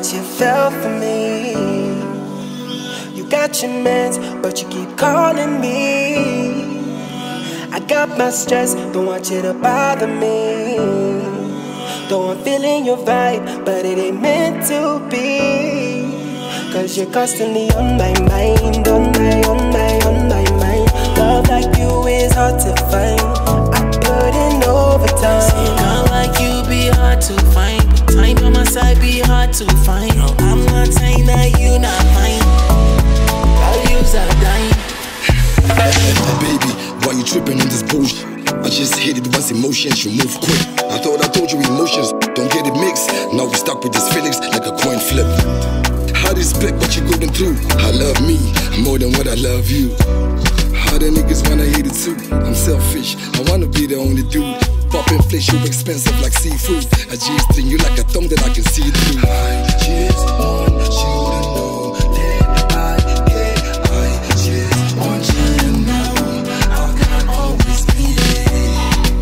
that you fell for me. You got your mans, but you keep calling me. I got my stress, don't want you to bother me. Though I'm feeling your vibe, but it ain't meant to be. Cause you're constantly on my mind, on my mind. Love like you is hard to find. I put in overtime. See, a girl like you be hard to find. Time on my side be hard to find. No, I'm not saying that you not mine. I'll use a dime. Baby, why you tripping on this bullshit? I just hit it once, emotions, you move quick. I thought I told you emotions, don't get it mixed. Now we stuck with these feelings like a coin flip. I respect what you're going through. I love me more than what I love you. How the niggas wanna hate it too. I'm selfish, I wanna be the only dude. Poppin' flesh, you expensive like seafood. I just string you like a tongue that I can see through. I just want you to know that I care. I just want you to know I can always be there.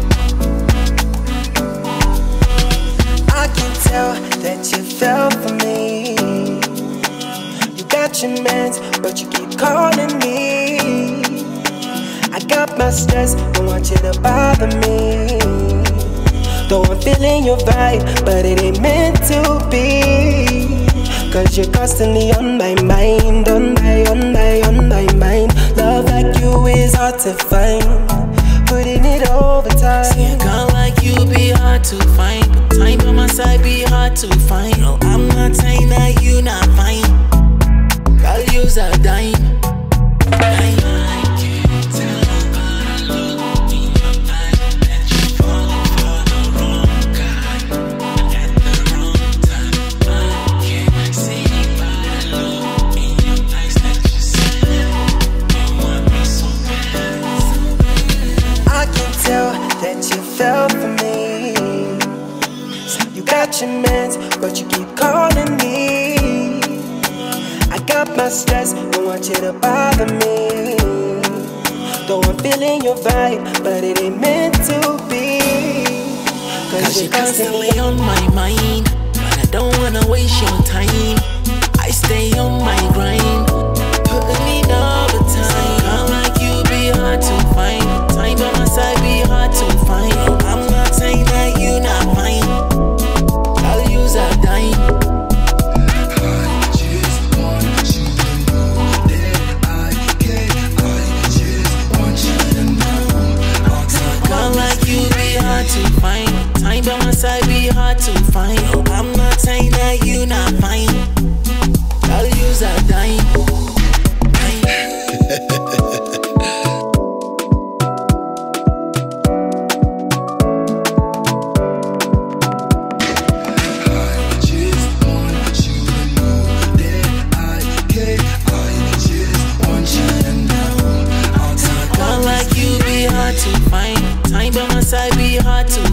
I can tell that you fell for me. You got your mans, but you keep calling me. I got my stress, don't want you to bother me. Though I'm feeling your vibe, but it ain't meant to be. Cause you're constantly on my mind, on my mind. Love like you is hard to find. Putting it overtime. See, a girl like you be hard to find. Time on my side be hard to find. No, I'm not saying that you not fine. I'll use a dime. That you fell for me. You got your mans, but you keep calling me. I got my stress, don't want you to bother me. Though I'm feeling your vibe, but it ain't meant to be. Cause you're constantly on my mind, and I don't wanna waste your time. I stay on my grind, putting in overtime. Girl like you be hard to find. Time on my side be hard to find. I'm not saying that you not mine. I'll use a dime. I just want you to know that I care. I just want you to know. Girl like you be hard to find. Time on my side be hard to find. I'm not saying that you not mine. I'll use a dime. To find time by my side be hard to